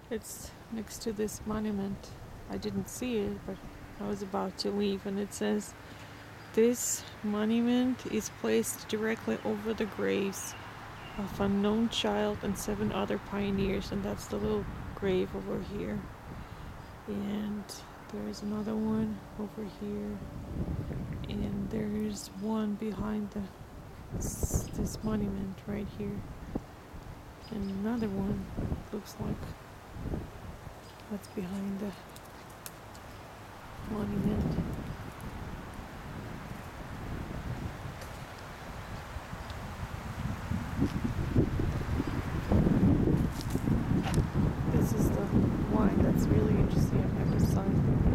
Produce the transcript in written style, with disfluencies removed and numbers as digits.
It's next to this monument. I didn't see it, but I was about to leave, and it says, "This monument is placed directly over the graves of unknown child and 7 other pioneers," and that's the little grave over here. And there's another one over here, and there's one behind this monument right here, and another one looks like that's behind the monument. This is the one that's really interesting. I've never